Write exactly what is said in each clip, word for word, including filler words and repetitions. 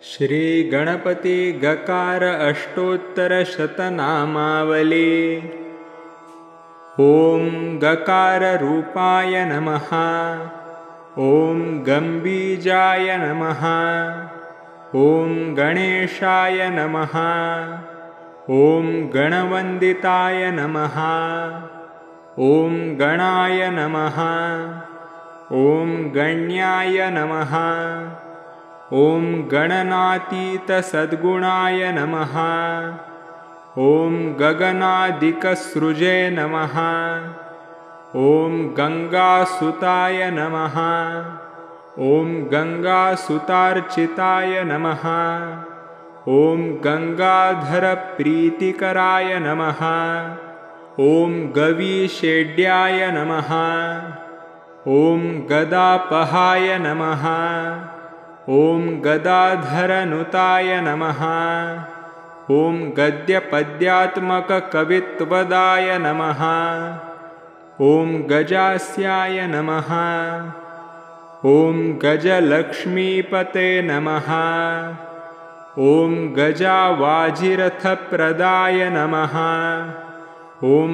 श्री गणपति गकार अष्टोत्तर शतनामावली। ओम गकार रूपाय नमः। ओम गंबीजाय नमः। ओम गणेशाय नमः। ओम गणवंदिताय नमः। ओम गणाय नमः। ओम गण्याय नमः। ओम गणनातीत सद्गुणाय नमः। ओम गगनादिकसृजे नमः। ओम गंगासुताय नमः। ओम गंगासुतार्चिताय नमः। ओम गंगाधरप्रीतिकराय नमः। ओम गवीषेड्याय नमः। ओम गदापहाय नमः। ओम गदाधरनुताय नमः। ओम गद्यपद्यात्मककवित्वदाय नमः। ओम गजास्याय नमः। ओम गजलक्ष्मीपते नमः। ओम गजावाजिरथप्रदाय नमः। ओम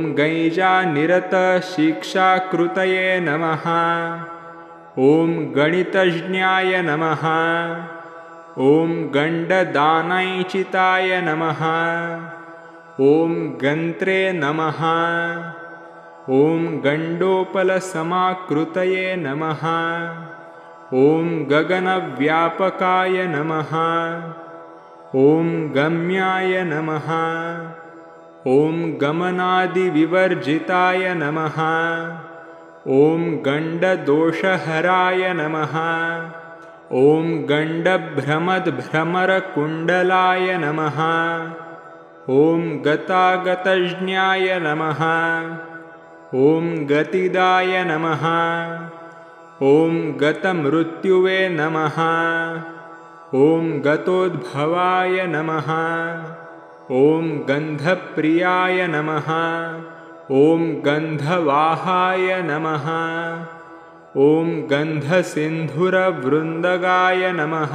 गैजानिरतशिक्षाकृतये नमः। ओम गणितज्ञाय नमः। ओम गण्डदानैचिताय नमः। ओम गन्त्रे नमः। ओम गण्डोपलसमाकृतये नमः। ओम गगनव्यापकाय नमः। ओम गम्याय नमः। ओम गमनादिविवर्जिताय नमः। ओम गण्डदोषहराय नमः। ओम गण्डभ्रमद्भ्रमरकुण्डलाय नमः। ओम गतागतज्ञाय नमः। ओम गतिदाय नमः। ओम गतमृत्युवे नमः। ओम गतोद्भवाय नमः। ओम गन्धप्रियाय नमः। ओम गन्धवाहाय नमः। ओम गन्धसिन्धुरवृन्दगाय नमः।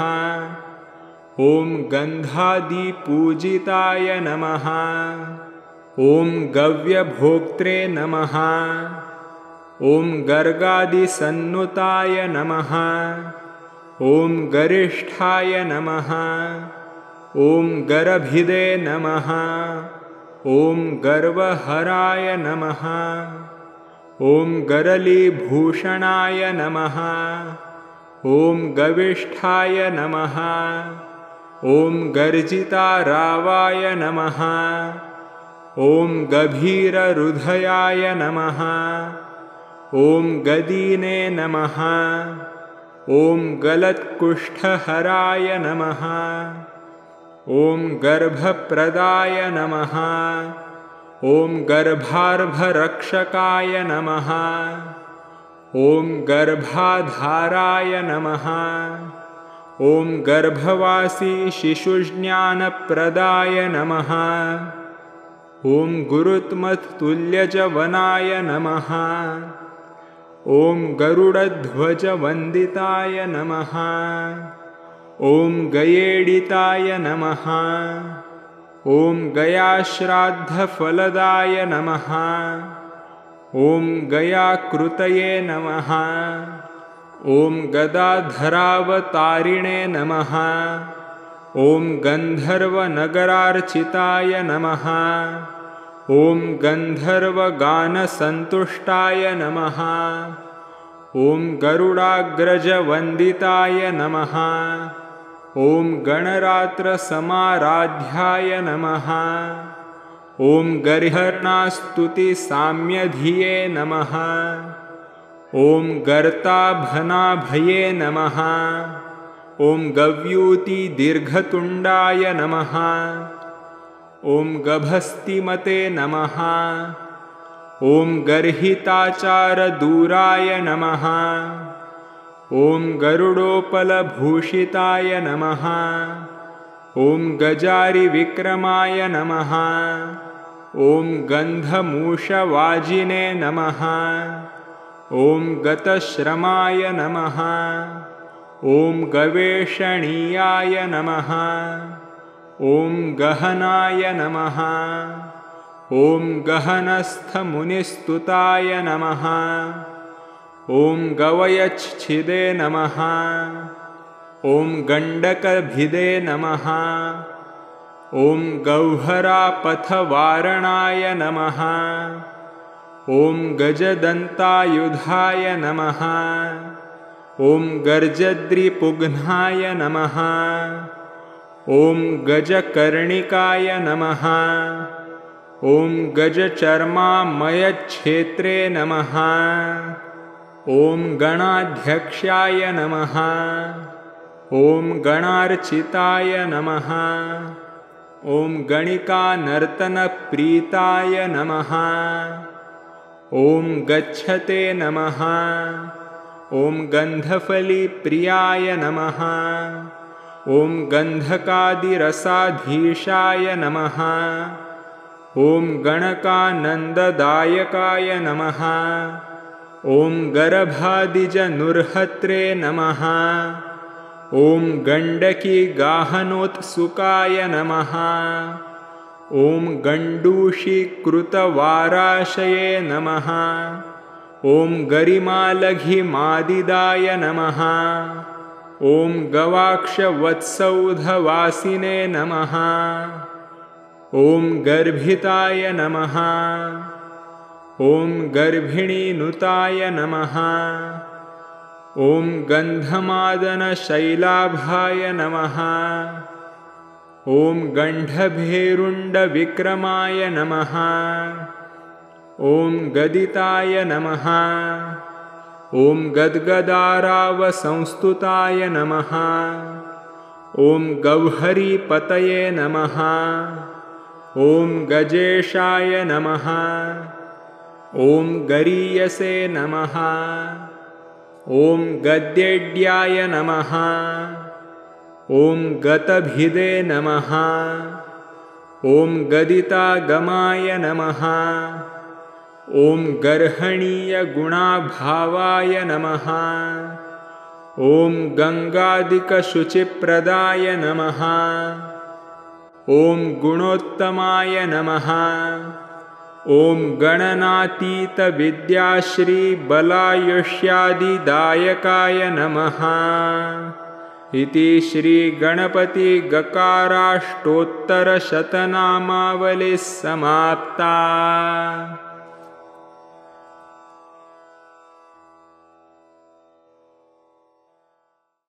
ओम गन्धादिपूजिताय नमः। ओम गव्यभोक्त्रे नमः। ओम गर्गादिसन्नुताय नमः। ओम गरिष्ठाय नमः। ओम गरभिदे नमः। ओम गर्वहराय नमः। ओम गरलीभूषणाय नमः। ओम गविष्ठाय नमः। ओम गर्जितारावाय नमः। ओम गभीरहृदयाय नमः। ओम गदीने नमः। ओम गलत्कुष्ठहराय नमः। ओम गर्भप्रदाय नमः। ओम गर्भार्भरक्षकाय नमः। ओम गर्भाधाराय नमः। ओम गर्भवासी शिशुज्ञानप्रदाय नमः। ओम गुरुत्मतुल्यजवनाय नमः। ओम गरुडध्वजवन्दिताय नमः। ओम गयेडिताय नमः। ओम गयाश्राद्धफलदाय नमः। ओम गयाकृतये नमः। ओम गदाधरावतारिणे नमः। ओम गन्धर्वनगरार्चिताय नमः। ओम गन्धर्वगानसन्तुष्टाय नमः। ओम गरुडाग्रजवन्दिताय नमः। ओम गणरात्रसमाराध्याय नमः। ओम गरिहर्णास्तुतिसाम्यधिये नमः। ओम गर्ताभनाभये नमः। ओम गव्यूतिदीर्घतुण्डाय नमः। ओम गभस्तिमते नमः। ओम गर्हिताचारदूराय नमः। ओम गरुडोपलभूषिताय नमः। ओम गजारिविक्रमाय नमः। ओम गन्धमूषवाजिने नमः। ओम गतश्रमाय नमः। ॐ गवेषणीयाय नमः। ॐ गहनाय नमः। ॐ गहनस्थमुनिस्तुताय नमः। ॐ गवयच्छिदे नमः। ॐ गण्डकभिदे नमः। ॐ गह्वरापथवारणाय नमः। ॐ गजदन्तायुधाय नमः। ॐ गर्जद्रिपुघ्नाय नमः। ॐ गजकर्णिकाय नमः। ॐ गजचर्मामयच्छेत्रे नमः। ॐ गणाध्यक्षाय नमः। ॐ गणार्चिताय नमः। ॐ गणिकानर्तनप्रीताय नमः। ॐ गच्छते नमः। ॐ गन्धफलिप्रियाय नमः। ॐ गन्धकादिरसाधीशाय नमः। ॐ गणकानन्ददायकाय नमः। ॐ गर्भादिजनुर्हत्रे नमः। ॐ गण्डकीगाहनोत्सुकाय नमः। ॐ गण्डूषीकृतवाराशये नमः। ॐ गरिमालघिमादिदाय नमः। ॐ गवाक्षवत्सौधवासिने नमः। ॐ गर्भिताय नमः। ॐ गर्भिणीनुताय नमः। ॐ गन्धमादनशैलाभाय नमः। ॐ गण्डभेरुण्डविक्रमाय नमः। ॐ गदिताय नमः। ॐ गद्गदारावसंस्तुताय नमः। ॐ गौहरीपतये नमः। ॐ गजेशाय नमः। ॐ गरीयसे नमः। ॐ गद्येड्याय नमः। ॐ गतभिदे नमः। ॐ गदितागमाय नमः। ॐ गर्हणीयगुणाभावाय नमः। ॐ गङ्गादिकशुचिप्रदाय नमः। ॐ गुणोत्तमाय नमः। ॐ गणनातीतविद्याश्रीबलायुष्यादिदायकाय नमः। इति श्रीगणपतिगकाराष्टोत्तरशतनामावलिः समाप्ता।